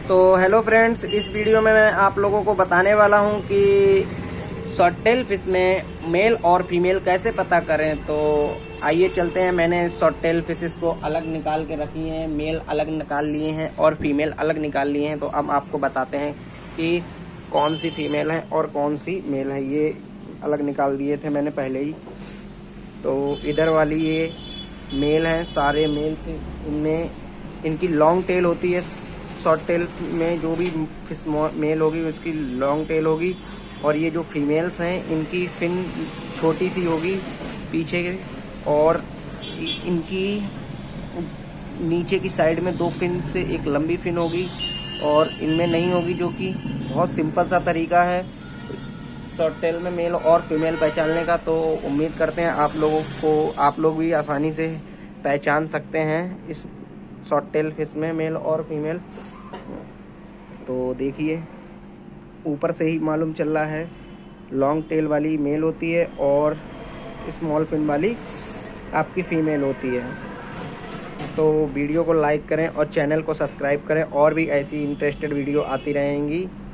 तो hello friends, इस video में मैं आप लोगों को बताने वाला हूं कि शॉर्ट टेल फिश में मेल और फीमेल कैसे पता करें। तो आइए चलते हैं। मैंने शॉर्ट टेल फिशेस को अलग निकाल के रखी हैं, मेल अलग निकाल लिए हैं और फीमेल अलग निकाल लिए हैं। तो अब आपको बताते हैं कि कौन सी फीमेल है और कौन सी मेल है। ये अलग निकाल दिए थे मैंने पहले ही। तो इधर वाली ये मेल है, सारे मेल थे। इनमें इनकी लॉन्ग टेल होती है। शॉर्ट टेल में जो भी फिश मेल होगी उसकी लॉन्ग टेल होगी, और ये जो फीमेल्स हैं इनकी फिन छोटी सी होगी पीछे के, और इनकी नीचे की साइड में 2 फिन से एक लंबी फिन होगी और इनमें नहीं होगी, जो कि बहुत सिंपल सा तरीका है शॉर्ट टेल में मेल और फीमेल पहचानने का। तो उम्मीद करते हैं आप लोग भी आसानी से पहचान सकते हैं इस शॉर्ट टेल फिश में मेल और फीमेल। तो देखिए, ऊपर से ही मालूम चल रहा है लॉन्ग टेल वाली मेल होती है और स्मॉल फिन वाली आपकी फीमेल होती है। तो वीडियो को लाइक करें और चैनल को सब्सक्राइब करें, और भी ऐसी इंटरेस्टेड वीडियो आती रहेंगी।